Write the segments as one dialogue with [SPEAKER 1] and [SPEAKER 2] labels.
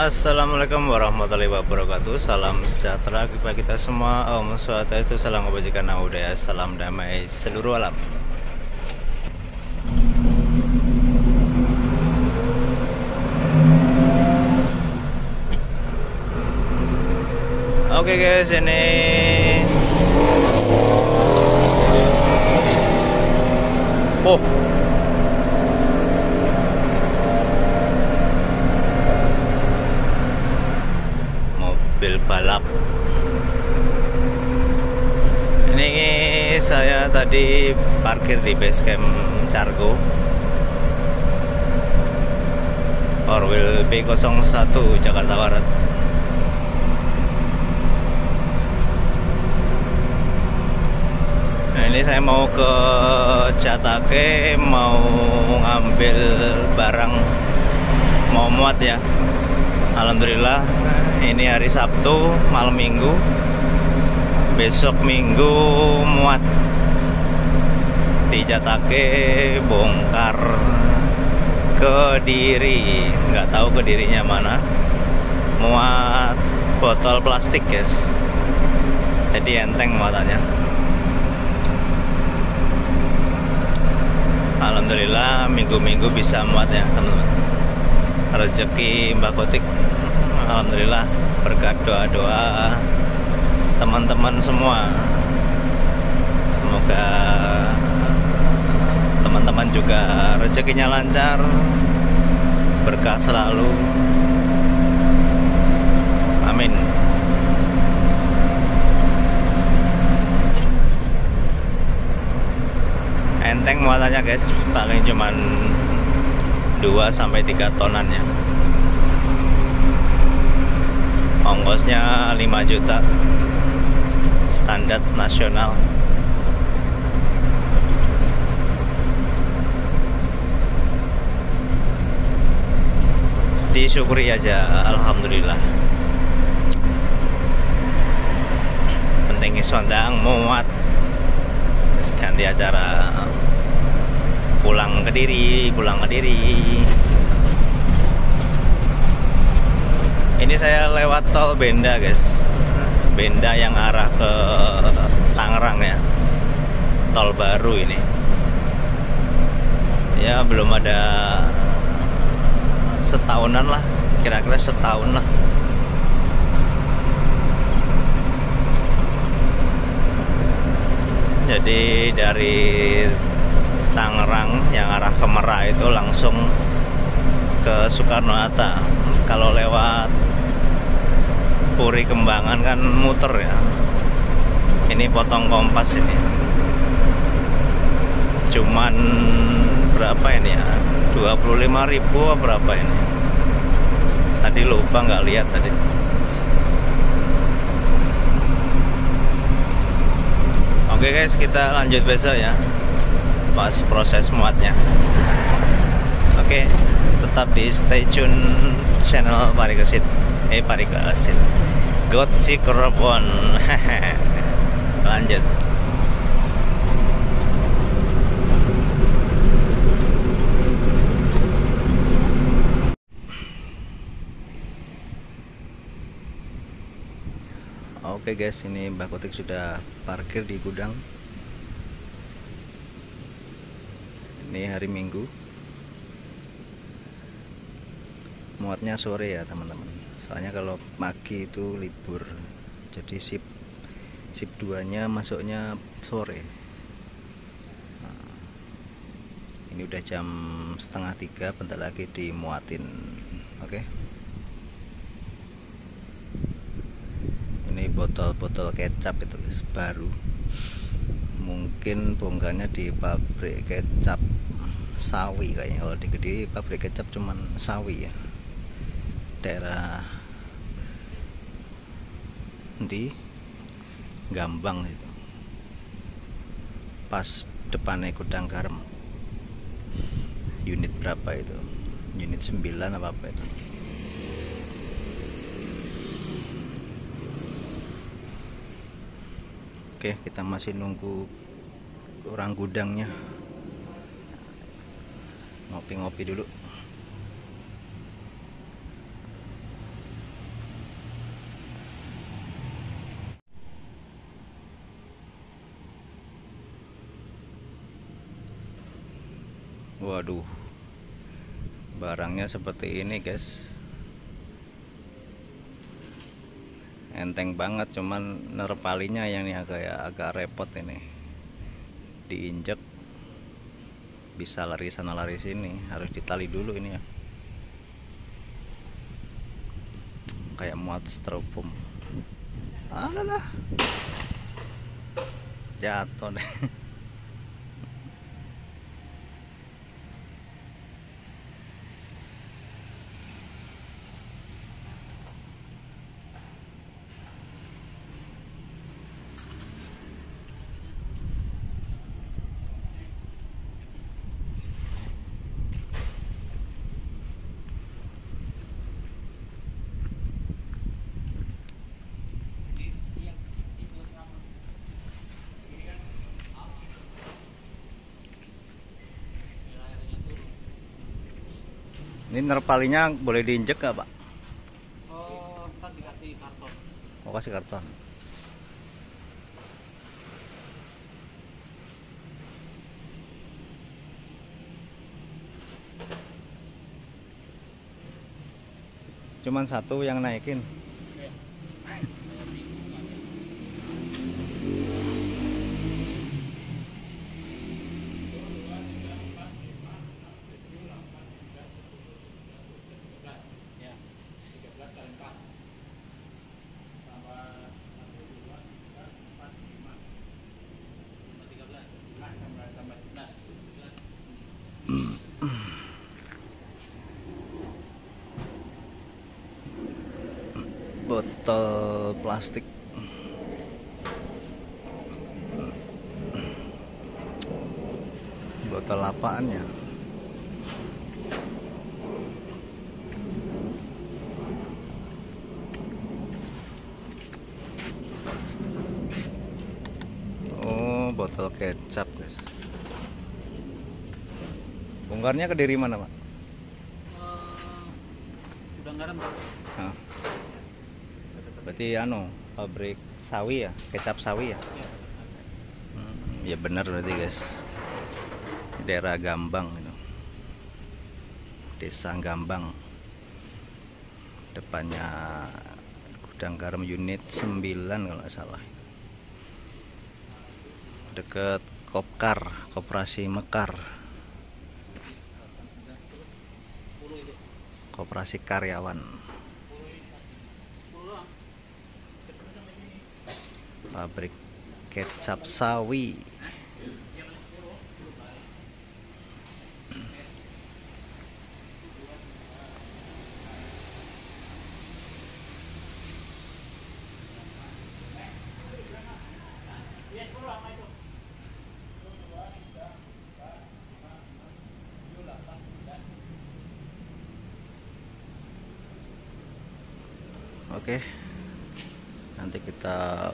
[SPEAKER 1] Assalamualaikum warahmatullahi wabarakatuh. Salam sejahtera bagi kita semua. Om Swastiastu, salam kebajikan, namo buddhaya, salam damai seluruh alam. Oke guys, ini mobil balap. Ini saya tadi parkir di base camp Cargo Orwil B01 Jakarta Barat. Nah, ini saya mau ke Jatake, mau ngambil barang, mau muat ya. Alhamdulillah ini hari Sabtu malam Minggu, besok Minggu muat di Jatake, bongkar Kediri, nggak tahu Kedirinya mana, muat botol plastik guys, jadi enteng muatannya. Alhamdulillah minggu-minggu bisa muat ya teman-teman, rezeki Mbak Kotik. Alhamdulillah berkat doa-doa teman-teman semua, semoga teman-teman juga rezekinya lancar, berkah selalu, amin. Enteng muatannya guys, paling cuman 2-3 tonan ya. Ongkosnya 5 juta standar nasional. Disyukuri aja, alhamdulillah. Penting sondang muat, terus ganti acara pulang Kediri. Ini saya lewat tol Benda guys, Benda yang arah ke Tangerang ya, tol baru ini ya, belum ada setahunan lah, kira-kira setahun lah. Jadi dari Tangerang yang arah ke Merak itu langsung ke Soekarno-Hatta. Kalau lewat Puri Kembangan kan muter ya. Ini potong Kompas ini. Cuman berapa ini ya? 25.000 atau berapa ini? Tadi lupa, nggak lihat tadi. Oke guys, kita lanjut besok ya, pas proses muatnya. Oke, tetap di stay tune channel Parikesit Gotchi Keropon. Lanjut. Oke guys, ini Mbak Kotik sudah parkir di gudang. Ini hari Minggu, muatnya sore ya teman-teman, soalnya kalau pagi itu libur, jadi sip 2 nya masuknya sore. Nah, ini udah jam 2:30, bentar lagi dimuatin. Oke. Ini botol-botol kecap itu guys, baru, mungkin bongkarnya di pabrik kecap Sawi kayaknya. Kalau di Kediri pabrik kecap cuman Sawi ya, daerah di Gambang itu, pas depannya Gudang Garam. Unit berapa itu, unit 9 apa itu. Oke, kita masih nunggu orang gudangnya. Ngopi-ngopi dulu. Waduh, barangnya seperti ini guys, enteng banget, cuman nerpalinya yang ini agak repot ini, diinjek bisa lari sana lari sini, harus ditali dulu ini ya, kayak muat styrofoam. Alah, jatuh deh. Ini nerpalinya boleh diinjek gak, Pak?
[SPEAKER 2] Oh, ntar dikasih karton.
[SPEAKER 1] Oh, kasih karton. Cuman satu yang naikin.
[SPEAKER 2] Ya. Ya, 13 kali 4 tambah 1, 2, 3, 4, 5 13 tambah 11
[SPEAKER 1] Botol plastik. Botol apaan ya? Oh, botol kecap guys. Bongkarnya ke dari mana, Pak?
[SPEAKER 2] udah garam Pak.
[SPEAKER 1] Nah, berarti pabrik sawi ya, kecap sawi ya.
[SPEAKER 2] Ya.
[SPEAKER 1] Ya benar berarti guys, daerah Gambang itu, desa Gambang, depannya gudang garam unit 9 kalau nggak salah, deket Kopkar, Koperasi Mekar, Koperasi Karyawan, pabrik kecap sawi. Oke, nanti kita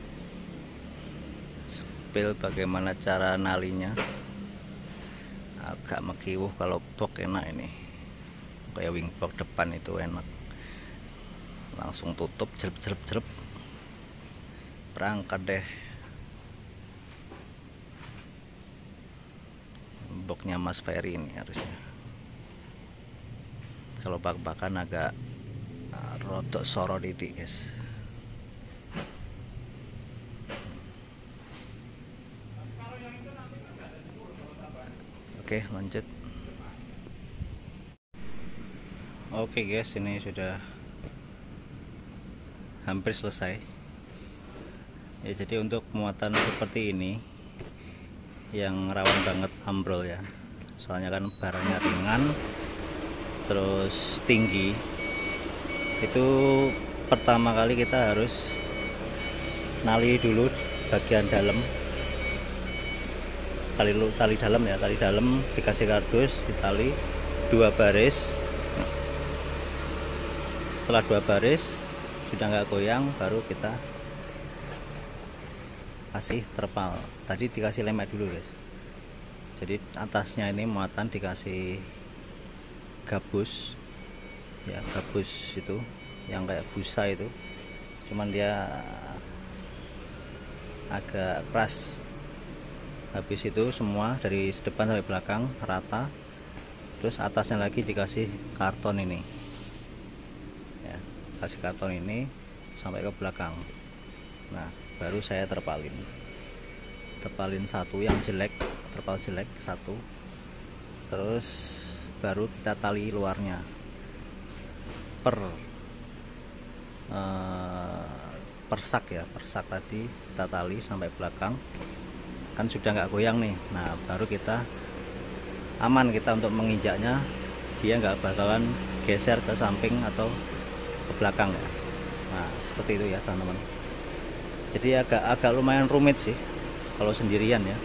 [SPEAKER 1] spill bagaimana cara nalinya. Agak mekiwuh kalau box enak ini, kayak wing box depan itu enak, langsung tutup jerep, berangkat deh. Boxnya Mas Ferry ini harusnya, kalau bak-bakan agak rodok soro didik guys. Oke, lanjut. Oke guys, ini sudah hampir selesai ya. Jadi untuk muatan seperti ini yang rawan banget ambrol ya, soalnya kan barangnya ringan terus tinggi. Itu pertama kali kita harus nali dulu bagian dalam, tali dalam ya, tali dalam dikasih kardus, ditali 2 baris. Setelah 2 baris sudah nggak goyang, baru kita kasih terpal. Tadi dikasih lemek dulu guys, jadi atasnya ini muatan dikasih gabus ya, gabus itu yang kayak busa itu, cuman dia agak keras. habis itu semua dari depan sampai belakang rata, terus atasnya lagi dikasih karton ini ya, kasih karton ini sampai ke belakang. Nah baru saya terpalin satu yang jelek, terpal jelek satu, terus baru kita tali luarnya persak ya, persak tadi kita tali sampai belakang, kan sudah nggak goyang nih. Nah baru kita aman kita untuk menginjaknya, dia nggak bakalan geser ke samping atau ke belakang ya. Nah seperti itu ya teman-teman. Jadi agak lumayan rumit sih kalau sendirian ya.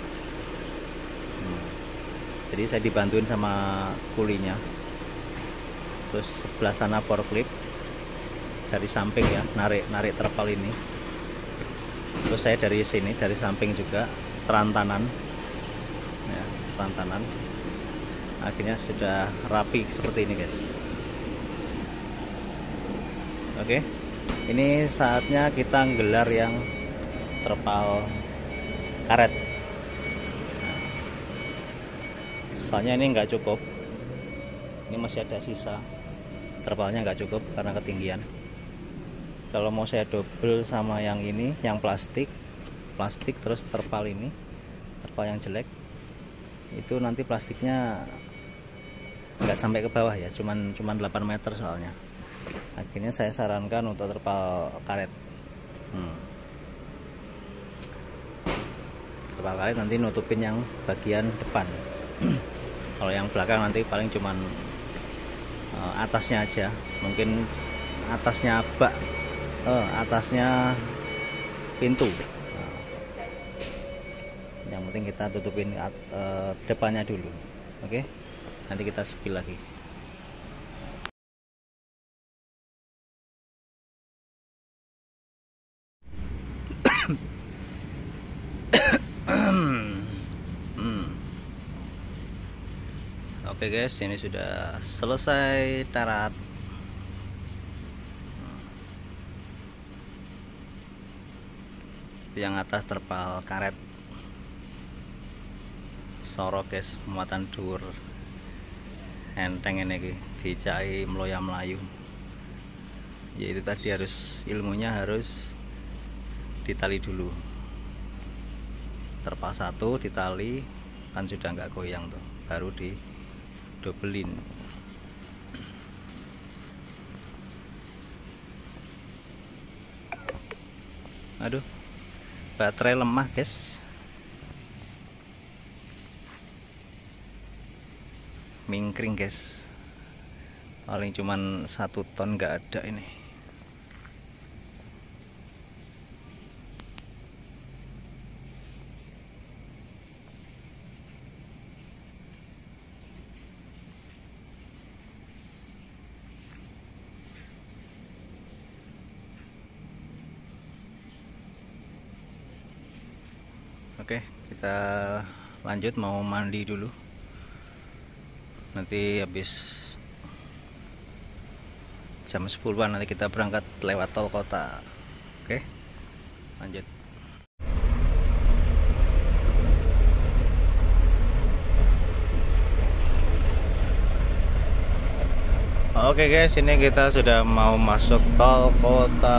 [SPEAKER 1] Jadi saya dibantuin sama kulinya, terus sebelah sana forklift dari samping ya, narik terpal ini, terus saya dari sini dari samping juga terantanan ya, terantanan. Akhirnya sudah rapi seperti ini guys. Oke, ini saatnya kita gelar yang terpal karet. Soalnya ini nggak cukup, ini masih ada sisa, terpalnya nggak cukup karena ketinggian. Kalau mau saya double sama yang ini, yang plastik terus terpal ini, terpal yang jelek itu nanti plastiknya nggak sampai ke bawah ya, cuman 8 meter soalnya. Akhirnya saya sarankan untuk terpal karet. Terpal karet nanti nutupin yang bagian depan. Kalau yang belakang nanti paling cuman atasnya aja, mungkin atasnya bak, atasnya pintu. Yang penting kita tutupin depannya dulu. Oke, nanti kita spill lagi. Oke guys, ini sudah selesai tarat. Yang atas terpal karet sorok guys, muatan dur enteng ini dicai meloya melayu. Ya itu tadi harus ilmunya, harus ditali dulu. Terpal satu ditali kan sudah nggak goyang tuh, baru di dobelin. Aduh, baterai lemah guys, mingkring guys, paling cuman 1 ton nggak ada ini. Oke, kita lanjut, mau mandi dulu. Nanti habis jam 10-an nanti kita berangkat lewat tol kota. Oke, lanjut. Oke guys, ini kita sudah mau masuk tol kota.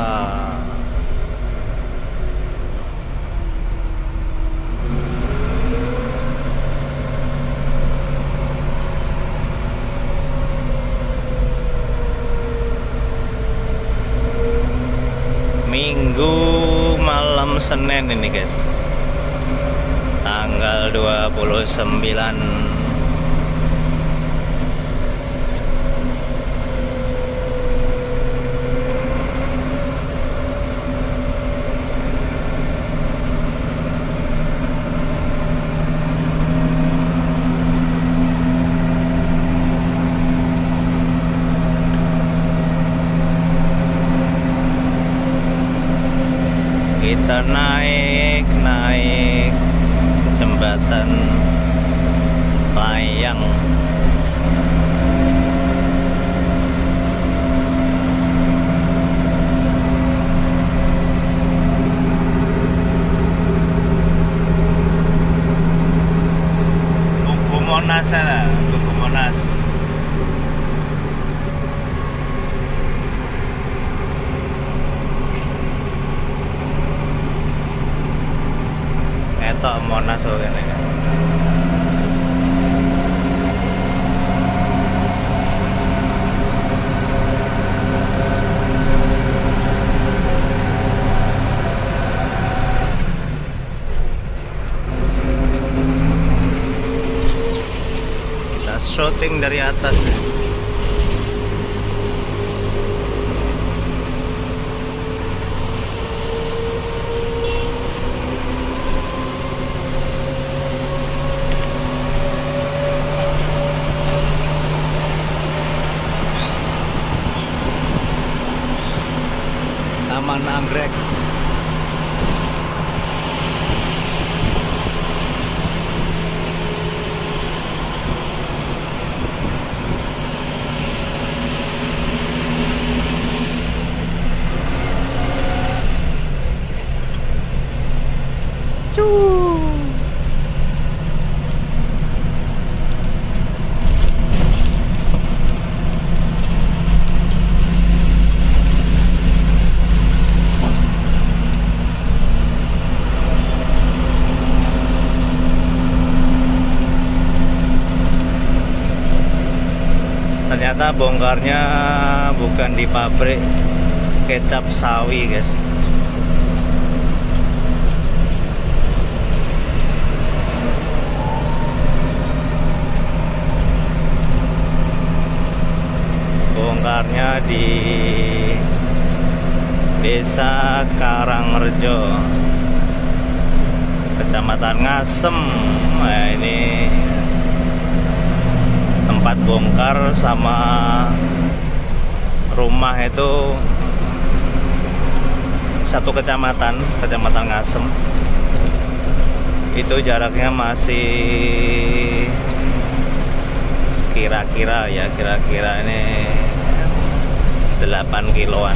[SPEAKER 1] Minggu malam Senin ini guys, tanggal 29. Kita naik jembatan layang. Monas sana, Tugu Monas. Etok Monas kok kene. Kita shooting dari atas. Taman Anggrek. Ternyata bongkarnya bukan di pabrik kecap sawi, guys. Bongkarnya di Desa Karangrejo, Kecamatan Ngasem. Nah, ini tempat bongkar sama rumah itu satu kecamatan, Kecamatan Ngasem. Itu jaraknya masih kira-kira ini 8 kiloan.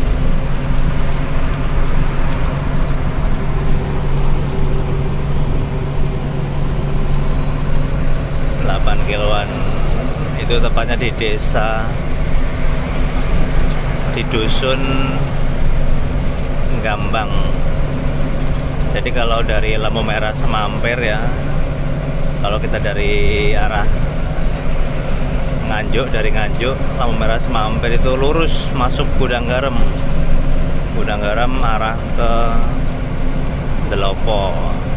[SPEAKER 1] Itu tepatnya di desa, di dusun Gambang. Jadi kalau dari lampu merah Semampir ya, kalau kita dari arah Nganjuk, dari Nganjuk lampu merah Semampir itu lurus masuk Gudang Garam arah ke Delopo,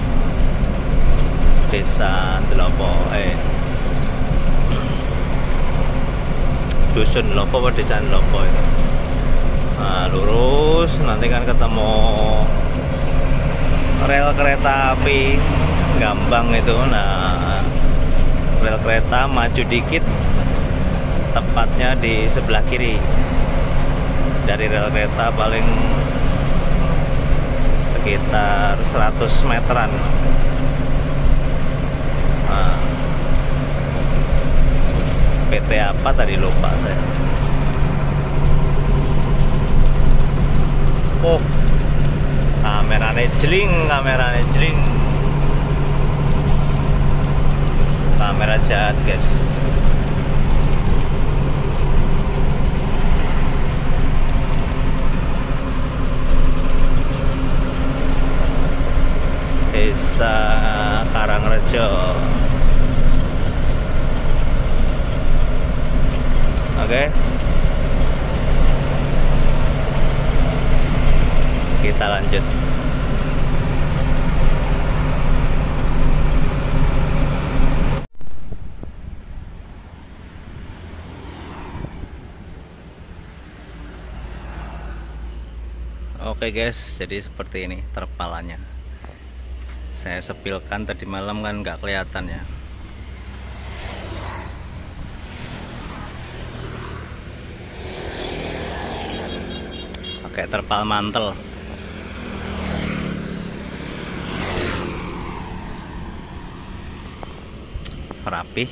[SPEAKER 1] Desa Delopo, dusun Delopo atau Desa Delopo itu. Nah, lurus nanti kan ketemu rel kereta api Gambang itu. Nah, rel kereta maju dikit, tepatnya di sebelah kiri dari rel kereta, paling sekitar 100 meteran. Nah, PT apa tadi lupa saya. Oh, kameranya jeling. Kamera jahat, guys. Desa Karangrejo. Oke. Kita lanjut. Oke guys, jadi seperti ini terpalannya. Saya sepilkan tadi malam kan nggak kelihatan ya. Pakai terpal mantel. Rapih.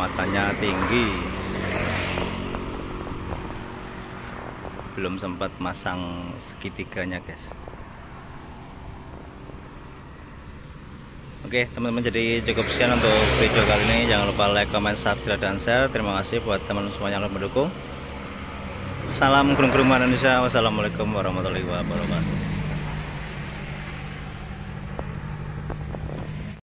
[SPEAKER 1] muatannya tinggi. Belum sempat masang segitiganya guys. Oke teman-teman, jadi cukup sekian untuk video kali ini. Jangan lupa like, comment, subscribe, dan share. Terima kasih buat teman-teman semua yang mendukung. Salam Gerung-Gerung Indonesia. Wassalamualaikum warahmatullahi wabarakatuh.